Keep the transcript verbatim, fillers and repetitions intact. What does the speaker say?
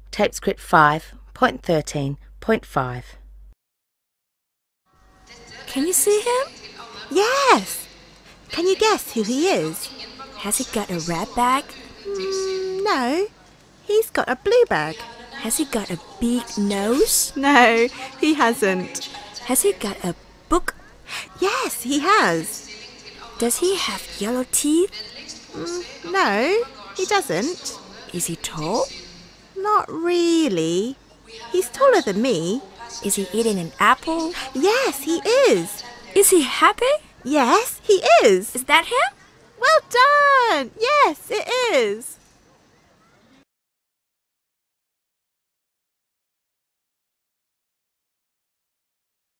TAPESCRIPT five point thirteen point five. Can you see him? Yes! Can you guess who he is? Has he got a red bag? Mm, no, he's got a blue bag. Has he got a big nose? No, he hasn't. Has he got a book? Yes, he has. Does he have yellow teeth? Mm, no, he doesn't. Is he tall? Not really. He's taller than me. Is he eating an apple? Yes, he is. Is he happy? Yes, he is. Is that him? Well done! Yes, it is.